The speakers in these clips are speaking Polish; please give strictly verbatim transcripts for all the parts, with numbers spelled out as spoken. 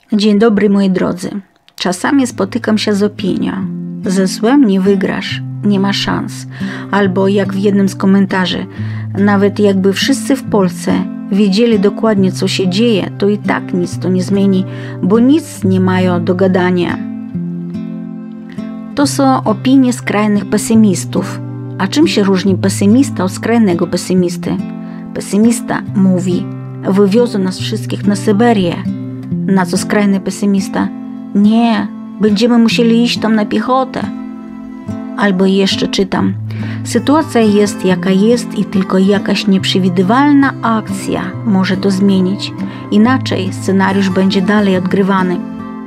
Dzień dobry, moi drodzy. Czasami spotykam się z opinią: ze złem nie wygrasz, nie ma szans. Albo jak w jednym z komentarzy: nawet jakby wszyscy w Polsce wiedzieli dokładnie, co się dzieje, to i tak nic to nie zmieni, bo nic nie mają do gadania. To są opinie skrajnych pesymistów. A czym się różni pesymista od skrajnego pesymisty? Pesymista mówi: wywiozą nas wszystkich na Syberię. Na co skrajny pesymista: nie, będziemy musieli iść tam na piechotę. Albo jeszcze czytam: sytuacja jest jaka jest i tylko jakaś nieprzewidywalna akcja może to zmienić. Inaczej scenariusz będzie dalej odgrywany.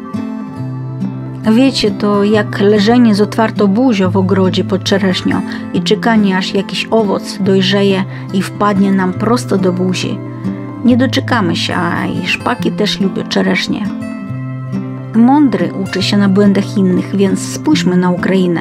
Wiecie, to jak leżenie z otwartą buzią w ogrodzie pod czereśnią i czekanie, aż jakiś owoc dojrzeje i wpadnie nam prosto do buzi. Nie doczekamy się, a i szpaki też lubią czereśnie. Mądry uczy się na błędach innych, więc spójrzmy na Ukrainę.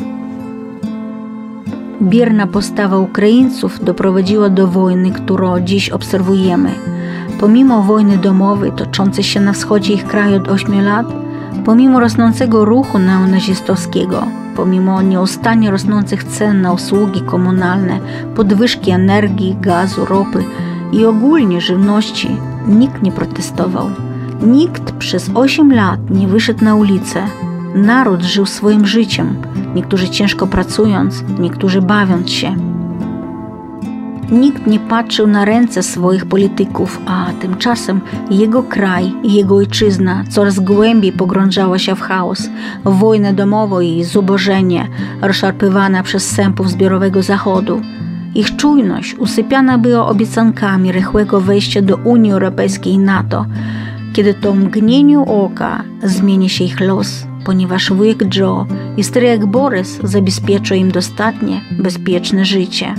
Bierna postawa Ukraińców doprowadziła do wojny, którą dziś obserwujemy. Pomimo wojny domowej toczącej się na wschodzie ich kraju od ośmiu lat, pomimo rosnącego ruchu neonazistowskiego, pomimo nieustannie rosnących cen na usługi komunalne, podwyżki energii, gazu, ropy i ogólnie żywności, nikt nie protestował. Nikt przez osiem lat nie wyszedł na ulicę. Naród żył swoim życiem, niektórzy ciężko pracując, niektórzy bawiąc się. Nikt nie patrzył na ręce swoich polityków, a tymczasem jego kraj i jego ojczyzna coraz głębiej pogrążała się w chaos, w wojnę domową i zubożenie, rozszarpywana przez sępów zbiorowego Zachodu. Ich czujność usypiana była obiecankami rychłego wejścia do Unii Europejskiej i NATO, kiedy to w mgnieniu oka zmieni się ich los, ponieważ wujek Joe i stryjek Borys zabezpieczą im dostatnie, bezpieczne życie.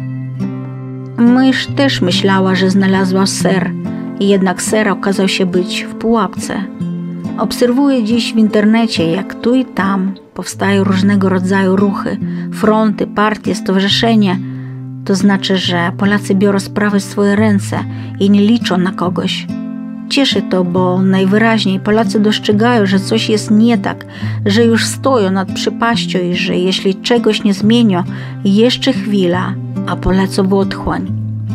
Mysz też myślała, że znalazła ser, jednak ser okazał się być w pułapce. Obserwuję dziś w internecie, jak tu i tam powstają różnego rodzaju ruchy, fronty, partie, stowarzyszenia. To znaczy, że Polacy biorą sprawy w swoje ręce i nie liczą na kogoś. Cieszy to, bo najwyraźniej Polacy dostrzegają, że coś jest nie tak, że już stoją nad przepaścią i że jeśli czegoś nie zmienią, jeszcze chwila, a polecą w otchłań.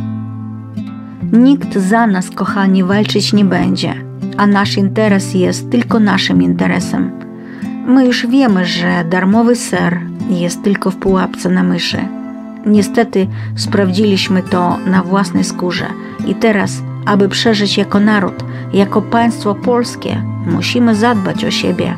Nikt za nas, kochani, walczyć nie będzie, a nasz interes jest tylko naszym interesem. My już wiemy, że darmowy ser jest tylko w pułapce na myszy. Niestety sprawdziliśmy to na własnej skórze i teraz, aby przeżyć jako naród, jako państwo polskie, musimy zadbać o siebie.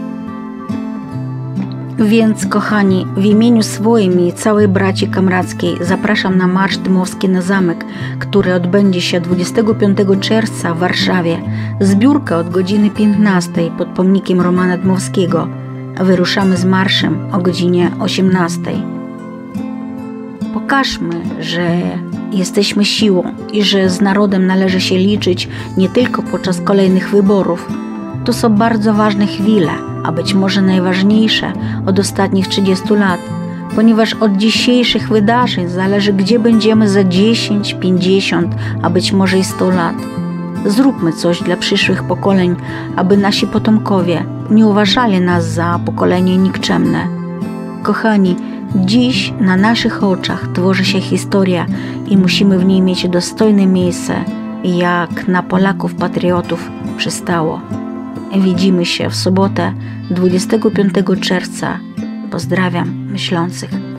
Więc, kochani, w imieniu swoim i całej braci kamrackiej zapraszam na Marsz Dmowski na Zamek, który odbędzie się dwudziestego piątego czerwca w Warszawie. Zbiórka od godziny piętnastej pod pomnikiem Romana Dmowskiego. Wyruszamy z marszem o godzinie osiemnastej. Pokażmy, że jesteśmy siłą i że z narodem należy się liczyć nie tylko podczas kolejnych wyborów. To są bardzo ważne chwile, a być może najważniejsze od ostatnich trzydziestu lat, ponieważ od dzisiejszych wydarzeń zależy, gdzie będziemy za dziesięć, pięćdziesiąt, a być może i sto lat. Zróbmy coś dla przyszłych pokoleń, aby nasi potomkowie nie uważali nas za pokolenie nikczemne. Kochani, dziś na naszych oczach tworzy się historia i musimy w niej mieć dostojne miejsce, jak na Polaków patriotów przystało. Widzimy się w sobotę dwudziestego piątego czerwca. Pozdrawiam myślących.